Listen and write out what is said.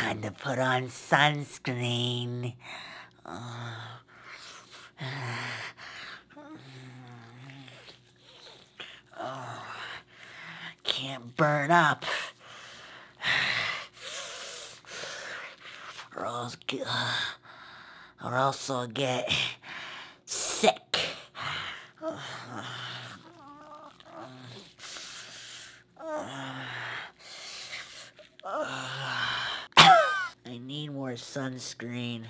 Time to put on sunscreen. Can't burn up. Or else I'll get sick. I need more sunscreen.